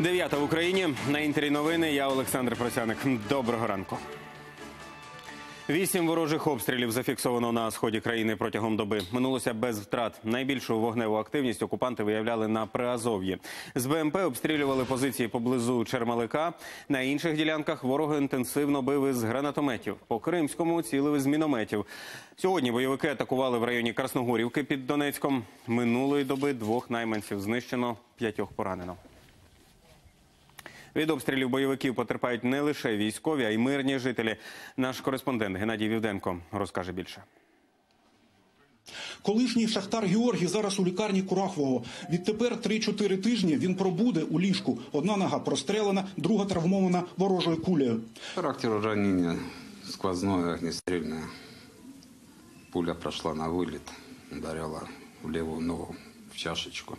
9 в Україні. На Інтері новини. Я Олександр Просяник. Доброго ранку. 8 ворожих обстрілів зафіксовано на сході країни протягом доби. Минулося без втрат. Найбільшу вогневу активність окупанти виявляли на Приазов'ї. З БМП обстрілювали позиції поблизу Чермалика. На інших ділянках ворог інтенсивно бив із гранатометів. По Кримському цілили з мінометів. Сьогодні бойовики атакували в районі Красногорівки під Донецьком. Минулої доби 2 найманців знищено, 5 поранено. Від обстрілів бойовиків потерпають не лише військові, а й мирні жителі. Наш кореспондент Геннадій Вівденко розкаже більше. Колишній шахтар Георгій зараз у лікарні Курахового. Відтепер 3-4 тижні він пробуде у ліжку. Одна нога прострелена, друга травмована ворожою кулею. Характер ранения сквозное, огнестрельное. Пуля прошла на вылет, ударила в левую ногу, в чашечку.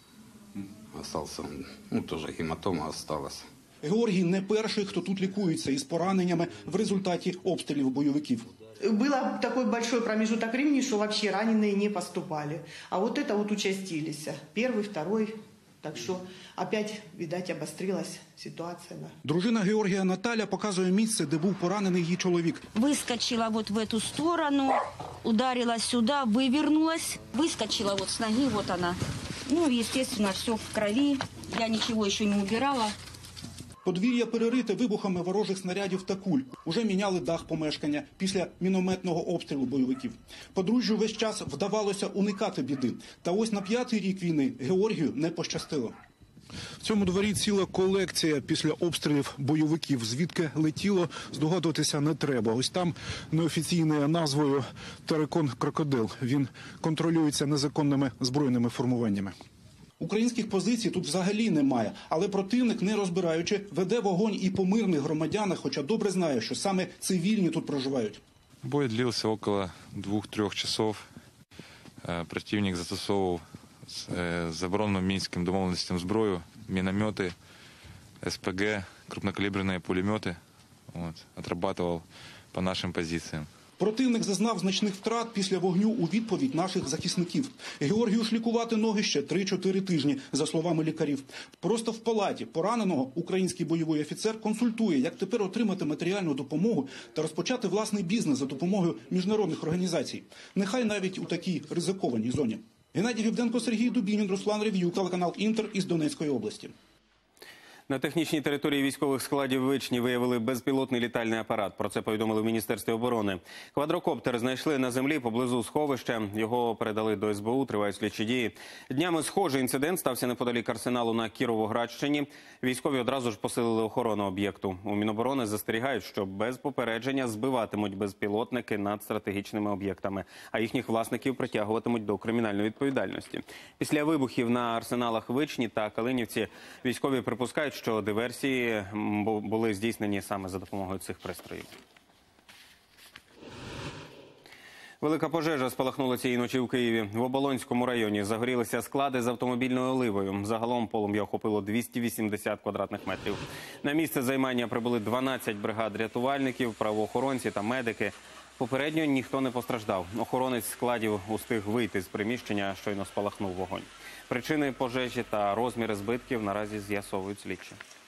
Остался, тоже гематома осталась. Георгій не перший, хто тут лікується із пораненнями в результаті обстрілів бойовиків. Был такой большой промежуток времени, что вообще раненые не поступали. А вот это вот участились. Первый, второй. Так что опять, видать, обострилась ситуация. Дружина Георгія Наталя показує місце, де був поранений її чоловік. Выскочила вот в эту сторону, ударила сюда, вывернулась, выскочила вот с ноги, вот она. Ну, естественно, все в крови. Я ничего еще не убирала. Подвір'я перерите вибухами ворожих снарядів та куль. Уже міняли дах помешкання після мінометного обстрілу бойовиків. Подружжю весь час вдавалося уникати біди. Та ось на 5-й рік війни Георгію не пощастило. В цьому дворі ціла колекція після обстрілів бойовиків. Звідки летіло, здогадуватися не треба. Ось там неофіційною назвою «Терекон Крокодил». Він контролюється незаконними збройними формуваннями. Українських позицій тут взагалі немає, але противник, не розбираючи, веде вогонь і по мирних громадянах, хоча добре знає, що саме цивільні тут проживають. Бой длился около 2-3 часов. Противник застосовував забороненим мінським домовленостям зброю, міномети, СПГ, крупнокаліберні пулемети. Отрабатывал по нашим позиціям. Противник зазнав значних втрат після вогню у відповідь наших захисників. Георгію ж лікувати ноги ще 3-4 тижні, за словами лікарів. Просто в палаті пораненого український бойовий офіцер консультує, як тепер отримати матеріальну допомогу та розпочати власний бізнес за допомогою міжнародних організацій. Нехай навіть у такій ризикованій зоні. Геннадій Вівденко, Сергій Дубінін, Руслан Рев'ю, телеканал «Інтер» із Донецької області. На технічній території військових складів Вичні виявили безпілотний літальний апарат. Про це повідомили в Міністерстві оборони. Квадрокоптер знайшли на землі поблизу сховища. Його передали до СБУ, тривають слідчі дії. Днями схожий інцидент стався неподалік арсеналу на Кіровоградщині. Військові одразу ж посилили охорону об'єкту. У Міноборони застерігають, що без попередження збиватимуть безпілотники над стратегічними об'єктами, а їхніх власників притягуватимуть до кримінальної відповідальності. Після вибухів на арсеналах Вичні та Калинівці військові припускають, що диверсії були здійснені саме за допомогою цих пристроїв. Велика пожежа спалахнула цієї ночі у Києві. В Оболонському районі загорілися склади з автомобільною оливою. Загалом полум'я охопило 280 квадратних метрів. На місце займання прибули 12 бригад рятувальників, правоохоронці та медики. Попередньо ніхто не постраждав. Охоронець складів устиг вийти з приміщення, щойно спалахнув вогонь. Причини пожежі та розміри збитків наразі з'ясовують слідчі.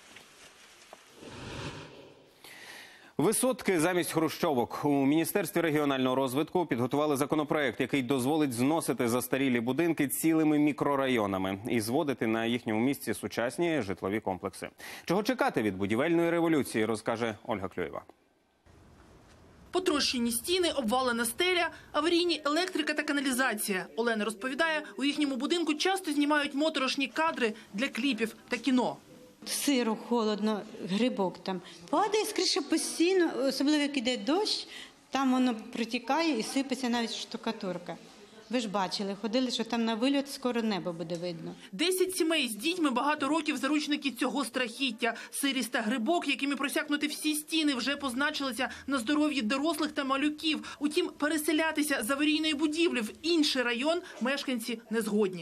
Висотки замість хрущовок. У Міністерстві регіонального розвитку підготували законопроект, який дозволить зносити застарілі будинки цілими мікрорайонами і зводити на їхньому місці сучасні житлові комплекси. Чого чекати від будівельної революції, розкаже Ольга Клюєва. Потрощені стіни, обвалена стеля, аварійні електрика та каналізація. Олена розповідає, у їхньому будинку часто знімають моторошні кадри для кліпів та кіно. Сиро, холодно, грибок там. Падає з криші постійно, особливо як іде дощ, там воно протікає і сипеться навіть штукатурка. Ви ж бачили, ходили, що там на вильот скоро небо буде видно. 10 сімей з дітьми багато років заручники цього страхіття. Сирість та грибок, якими просякнути всі стіни, вже позначилися на здоров'ї дорослих та малюків. Утім, переселятися з аварійної будівлі в інший район мешканці не згодні.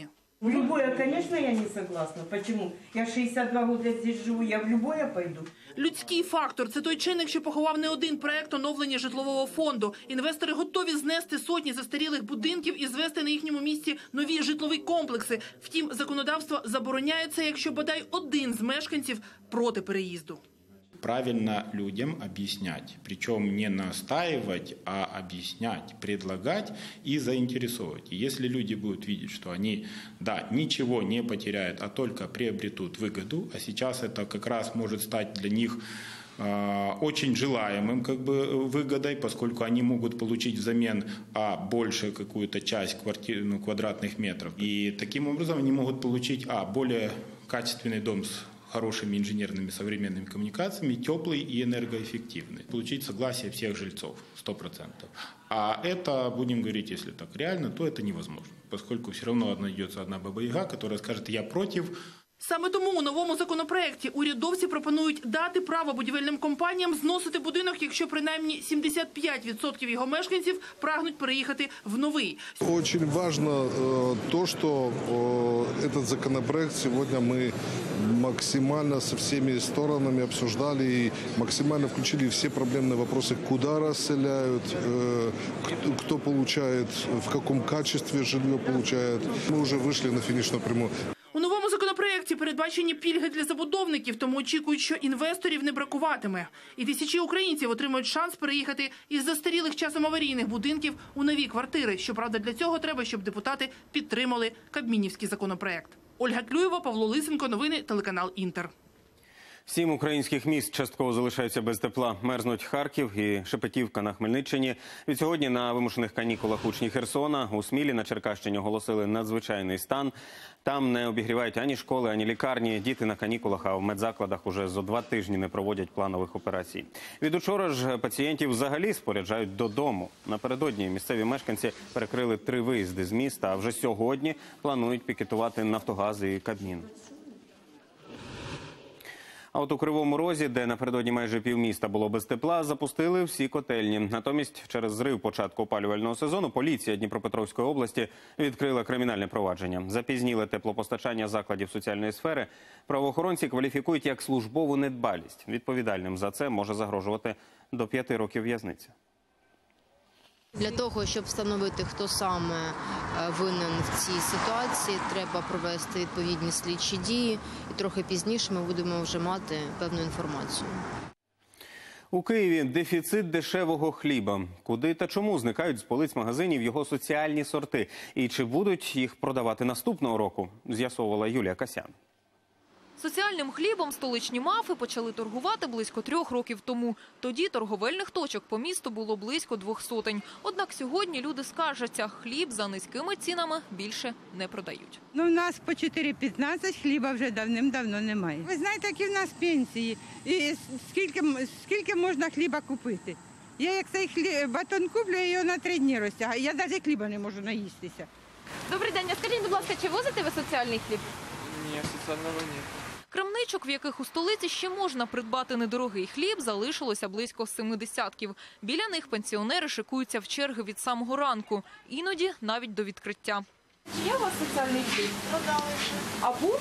В любое, конечно, я не согласна. Почему? Я 62 года здесь живу, я в любое пойду. Людський фактор – це той чинник, що поховав не один проект оновлення житлового фонду. Інвестори готові знести сотні застарілих будинків і звести на їхньому місці нові житлові комплекси. Втім, законодавство забороняє це, якщо бодай один з мешканців проти переїзду. Правильно людям объяснять, причем не настаивать, а объяснять, предлагать и заинтересовывать. И если люди будут видеть, что они, да, ничего не потеряют, а только приобретут выгоду, а сейчас это как раз может стать для них очень желаемым выгодой, поскольку они могут получить взамен больше какую-то часть квадратных метров. И таким образом они могут получить более качественный дом с хорошими инженерными современными коммуникациями, теплый и энергоэффективный. Получить согласие всех жильцов, 100%. А это, будем говорить, если так реально, то это невозможно, поскольку все равно найдется одна баба-яга, которая скажет «я против». Саме тому у новому законопроекті урядовці пропонують дати право будівельним компаніям зносити будинок, якщо принаймні 75% його мешканців прагнуть переїхати в новий. Очень важно то, что этот законопроект сегодня мы максимально со всеми сторонами обсуждали и максимально включили все проблемные вопросы, куда расселяют, кто получает, в каком качестве жилье получает. Мы уже вышли на финишную прямую. У новому законопроекті передбачені пільги для забудовників, тому очікують, що інвесторів не бракуватиме. І тисячі українців отримають шанс переїхати із застарілих часом аварійних будинків у нові квартири. Щоправда, для цього треба, щоб депутати підтримали кабмінівський законопроект. Ольга Клюєва, Павло Лисенко, новини, телеканал «Інтер». 7 українських міст частково залишаються без тепла. Мерзнуть Харків і Шепетівка на Хмельниччині. Відсьогодні на вимушених канікулах учні Херсона у Смілі на Черкащині оголосили надзвичайний стан. Там не обігрівають ані школи, ані лікарні. Діти на канікулах, а в медзакладах уже зо 2 тижні не проводять планових операцій. Від учора ж пацієнтів взагалі споряджають додому. Напередодні місцеві мешканці перекрили 3 виїзди з міста, а вже сьогодні планують пікетувати Нафтогаз і Кабмін. А от у Кривому Розі, де напередодні майже півміста було без тепла, запустили всі котельні. Натомість через зрив початку опалювального сезону поліція Дніпропетровської області відкрила кримінальне провадження. Запізніле теплопостачання закладів соціальної сфери правоохоронці кваліфікують як службову недбалість. Відповідальним за це може загрожувати до 5 років в'язниці. Для того, щоб встановити, хто саме винен в цій ситуації, треба провести відповідні слідчі дії. І трохи пізніше ми будемо вже мати певну інформацію. У Києві дефіцит дешевого хліба. Куди та чому зникають з полиць магазинів його соціальні сорти? І чи будуть їх продавати наступного року? З'ясовувала Юлія Касян. Соціальним хлібом столичні мафи почали торгувати близько 3 років тому. Тоді торговельних точок по місту було близько 200. Однак сьогодні люди скаржаться, хліб за низькими цінами більше не продають. У нас по 4,15 хліба вже давним-давно немає. Ви знаєте, які в нас пенсії і скільки можна хліба купити? Я як цей батон куплю, я його на 3 дні розтягаю. Я навіть хліба не можу наїстися. Добрий день, а скажіть, будь ласка, чи возите ви соціальний хліб? Ні, соціального ні. Крамничок, в яких у столиці ще можна придбати недорогий хліб, залишилося близько 70. Біля них пенсіонери шикуються в черги від самого ранку, іноді навіть до відкриття. Чи є у вас соціальний хліб? Продали вже. А був?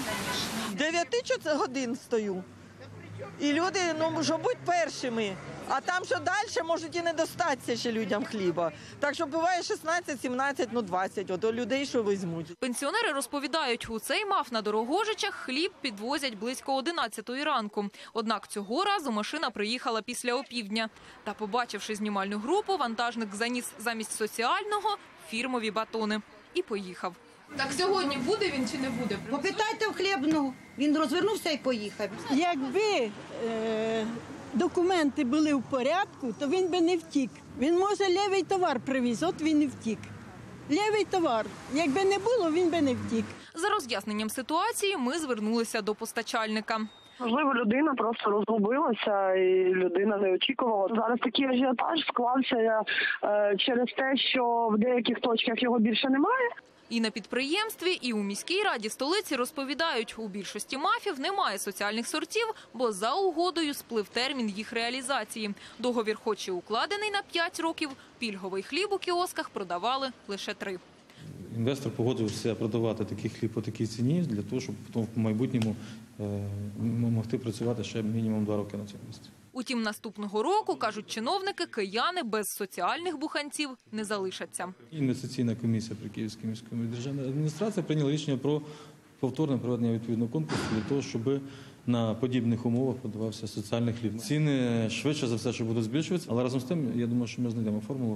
9 годин стою. І люди, можуть бути першими. А там, що далі, можуть і не достатися ще людям хліба. Так що буває 16, 17, 20. От у людей, що візьмуть. Пенсіонери розповідають, у цей МАФ на Дорогожичах хліб підвозять близько 11 ранку. Однак цього разу машина приїхала після опівдня. Та побачивши знімальну групу, вантажник заніс замість соціального фірмові батони. І поїхав. Так сьогодні буде він чи не буде? Попитайте в хлібного. Він розвернувся і поїхав. Якби документи були в порядку, то він би не втік. Він, може, лівий товар привіз, от він і втік. Лівий товар. Якби не було, він би не втік. За роз'ясненням ситуації ми звернулися до постачальника. Можливо, людина просто розгубилася і людина не очікувала. Зараз такий ажіотаж склався через те, що в деяких точках його більше немає. І на підприємстві, і у міській раді столиці розповідають, у більшості МАФів немає соціальних сортів, бо за угодою сплив термін їх реалізації. Договір хоч і укладений на 5 років, пільговий хліб у кіосках продавали лише 3. інвестор погодився продавати такий хліб по такій ціні, для того, щоб потім в майбутньому могти працювати ще мінімум 2 роки на цьому місці. Утім, наступного року, кажуть чиновники, кияни без соціальних буханців не залишаться. Інвестиційна комісія при Київській міській державній адміністрації прийняла рішення про повторне проведення відповідного конкурсу для того, щоб на подібних умовах подавався соціальний хліб. Ціни швидше за все, що будуть збільшуватися, але разом з тим, я думаю, що ми знайдемо формулу,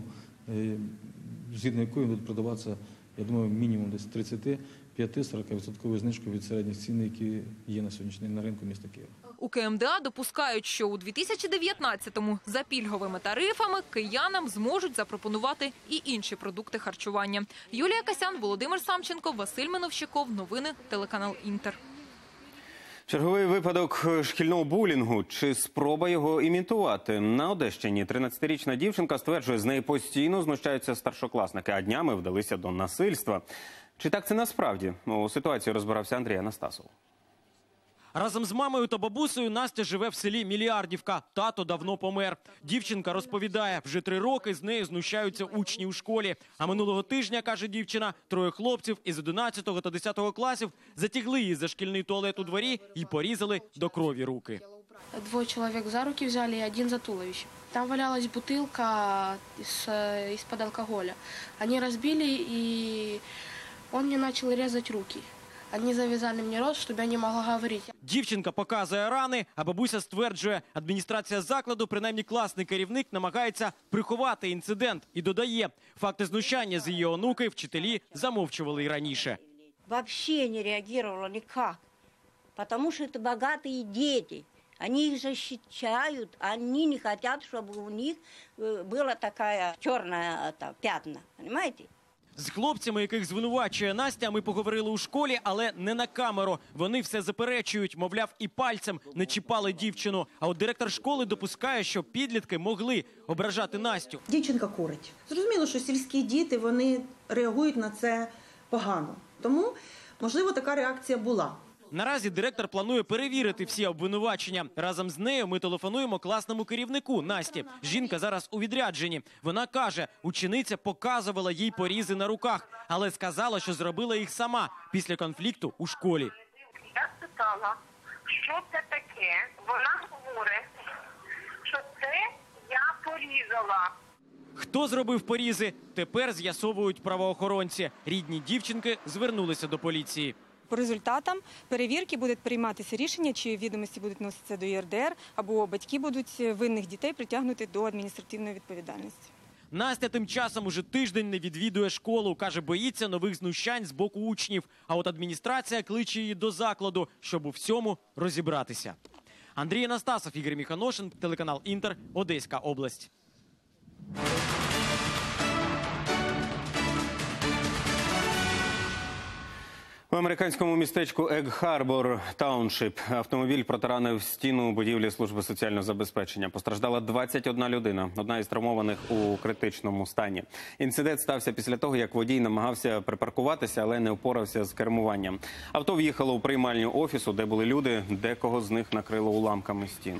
згідно якої будуть продаватися, я думаю, мінімум десь 35-40% знижку від середніх цін, які є на сьогоднішній день на ринку міста Києва. У КМДА допускають, що у 2019-му за пільговими тарифами киянам зможуть запропонувати і інші продукти харчування. Юлія Касян, Володимир Самченко, Василь Миновщиков. Новини, телеканал «Інтер». Черговий випадок шкільного булінгу чи спроба його імітувати. На Одещині 13-річна дівчинка стверджує, з неї постійно знущаються старшокласники, а днями вдалися до насильства. Чи так це насправді? У ситуації розбирався Андрій Анастасов. Разом з мамою та бабусею Настя живе в селі Міліардівка. Тато давно помер. Дівчинка розповідає, вже 3 роки з нею знущаються учні у школі. А минулого тижня, каже дівчина, 3 хлопців із 11 та 10 класів затягли її за шкільний туалет у дворі і порізали до крові руки. 2 человек за руки взяли и 1 за туловище. Там валялась бутылка из-под алкоголя. Они разбили, и он мне начал резать руки. Они завязали мне рот, чтобы я не могла говорить. Дівчинка показує рани, а бабуся стверджує, адміністрація закладу, принаймні класний керівник, намагається приховати інцидент. І додає, факти знущання з її онуки вчителі замовчували і раніше. Вообще не реагировала никак, потому что это богатые дети. Они их защищают, они не хотят, чтобы у них была такая черная пятна, понимаете? З хлопцями, яких звинувачує Настя, ми поговорили у школі, але не на камеру. Вони все заперечують, мовляв, і пальцем не чіпали дівчину. А от директор школи допускає, що підлітки могли ображати Настю. Дівчинка курить. Зрозуміло, що сільські діти, вони реагують на це погано. Тому, можливо, така реакція була. Наразі директор планує перевірити всі обвинувачення. Разом з нею ми телефонуємо класному керівнику Насті. Жінка зараз у відрядженні. Вона каже, учениця показувала їй порізи на руках, але сказала, що зробила їх сама після конфлікту у школі. Я спитала, що це таке. Вона говорить, що це я порізала. Хто зробив порізи, тепер з'ясовують правоохоронці. Рідні дівчинки звернулися до поліції. По результатам перевірки буде прийматися рішення, чи відомості будуть вноситися до ЄРДР, або батьки будуть винних дітей притягнути до адміністративної відповідальності. Настя тим часом уже тиждень не відвідує школу. Каже, боїться нових знущань з боку учнів. А от адміністрація кличе її до закладу, щоб у всьому розібратися. Андрій Анастасов, Ігор Міханошин, телеканал «Інтер», Одеська область. В американському містечку Егг-Харбор, Тауншип, автомобіль протаранив стіну будівлі служби соціального забезпечення. Постраждала 21 людина, одна із травмованих у критичному стані. Інцидент стався після того, як водій намагався припаркуватися, але не впорався з кермуванням. Авто в'їхало у приймальню офісу, де були люди, декого з них накрило уламками стін.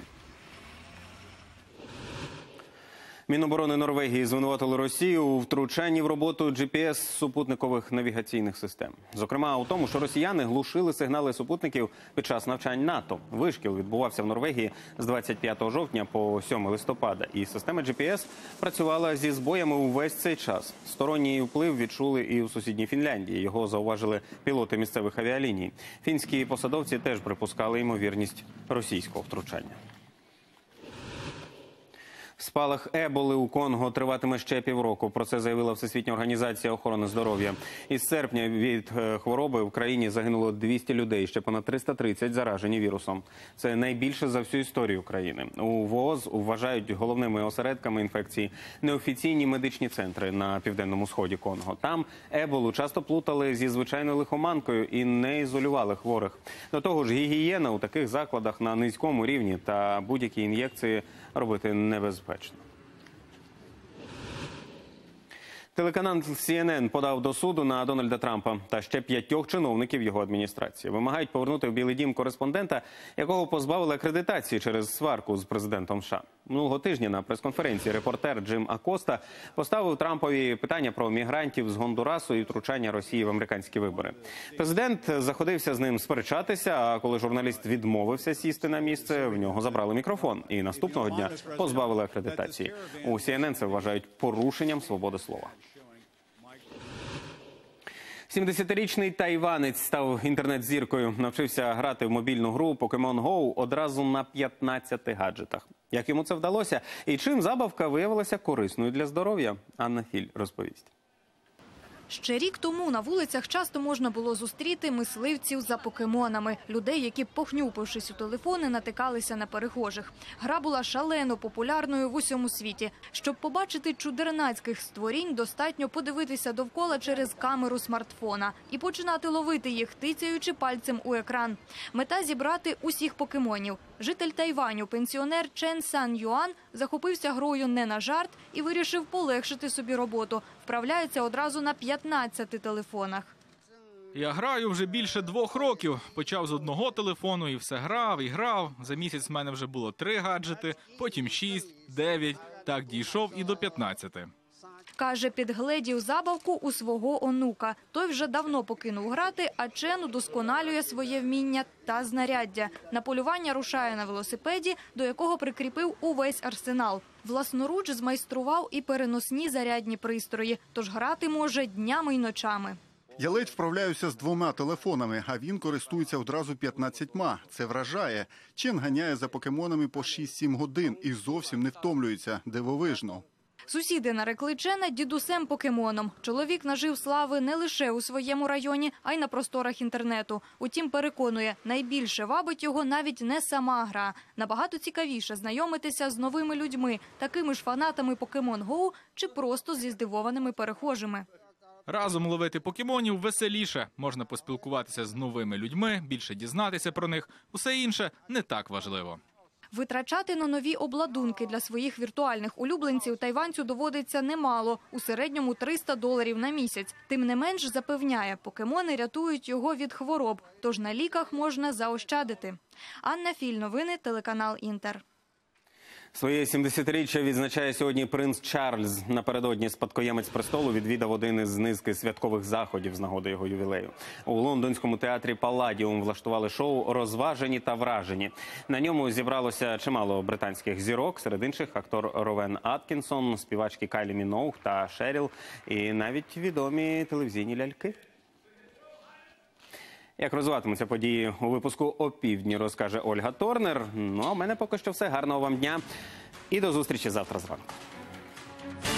Міноборони Норвегії звинуватили Росію у втручанні в роботу GPS-супутникових навігаційних систем. Зокрема, у тому, що росіяни глушили сигнали супутників під час навчань НАТО. Вишкіл відбувався в Норвегії з 25 жовтня по 7 листопада. І система GPS працювала зі збоями увесь цей час. Сторонній вплив відчули і у сусідній Фінляндії. Його зауважили пілоти місцевих авіаліній. Фінські посадовці теж припускали ймовірність російського втручання. Спалах еболи у Конго триватиме ще півроку. Про це заявила Всесвітня організація охорони здоров'я. Із серпня від хвороби в країні загинуло 200 людей, ще понад 330 заражені вірусом. Це найбільше за всю історію країни. У ВООЗ вважають головними осередками інфекції неофіційні медичні центри на південному сході Конго. Там еболу часто плутали зі звичайною лихоманкою і не ізолювали хворих. До того ж, гігієна у таких закладах на низькому рівні та будь-які ін'єкції робити небезпечно. Телеканал CNN подав до суду на Дональда Трампа та ще 5 чиновників його адміністрації. Вимагають повернути в Білий дім кореспондента, якого позбавили акредитації через сварку з президентом США. Минулого тижня на прес-конференції репортер Джим Акоста поставив Трампові питання про мігрантів з Гондурасу і втручання Росії в американські вибори. Президент заходився з ним сперечатися, а коли журналіст відмовився сісти на місце, в нього забрали мікрофон і наступного дня позбавили акредитації. У CNN це вважають порушенням свободи слова. 70-річний тайванець став інтернет-зіркою. Навчився грати в мобільну гру Pokemon Go одразу на 15 гаджетах. Як йому це вдалося? І чим забавка виявилася корисною для здоров'я? Анна Філь розповість. Ще рік тому на вулицях часто можна було зустріти мисливців за покемонами. Людей, які, похнюпившись у телефони, натикалися на перехожих. Гра була шалено популярною в усьому світі. Щоб побачити чудернацьких створінь, достатньо подивитися довкола через камеру смартфона і починати ловити їх, тицяючи пальцем у екран. Мета – зібрати усіх покемонів. Житель Тайваню, пенсіонер Чен Сан Юан, захопився грою не на жарт і вирішив полегшити собі роботу. Вправляється одразу на 15 телефонах. Я граю вже більше 2 років. Почав з одного телефону і все грав і грав. За місяць в мене вже було 3 гаджети, потім 6, 9, так дійшов і до 15. Каже, підгледів забавку у свого онука. Той вже давно покинув грати, а Чен удосконалює своє вміння та знаряддя. На полювання рушає на велосипеді, до якого прикріпив увесь арсенал. Власноруч змайстрував і переносні зарядні пристрої, тож грати може днями й ночами. Я ледь вправляюся з 2 телефонами, а він користується одразу 15. Це вражає. Чен ганяє за покемонами по 6-7 годин і зовсім не втомлюється. Дивовижно. Сусіди нарекли Чена дідусем-покемоном. Чоловік нажив слави не лише у своєму районі, а й на просторах інтернету. Утім, переконує, найбільше вабить його навіть не сама гра. Набагато цікавіше знайомитися з новими людьми, такими ж фанатами Pokemon Go чи просто зі здивованими перехожими. Разом ловити покемонів веселіше. Можна поспілкуватися з новими людьми, більше дізнатися про них. Усе інше не так важливо. Витрачати на нові обладунки для своїх віртуальних улюбленців тайванцю доводиться немало – у середньому $300 на місяць. Тим не менш, запевняє, покемони рятують його від хвороб, тож на ліках можна заощадити. Анна Філь, новини, телеканал «Інтер». Своє 70-річчя відзначає сьогодні принц Чарльз. Напередодні спадкоємець престолу відвідав один із низки святкових заходів з нагоди його ювілею. У лондонському театрі «Палладіум» влаштували шоу «Розважені та вражені». На ньому зібралося чимало британських зірок, серед інших актор Ровен Аткінсон, співачки Кайлі Міноуг та Шеріл і навіть відомі телевізійні ляльки. Як розвиватимуться події у випуску «Опівдні», розкаже Ольга Торнер. Ну, а в мене поки що все. Гарного вам дня і до зустрічі завтра зранку.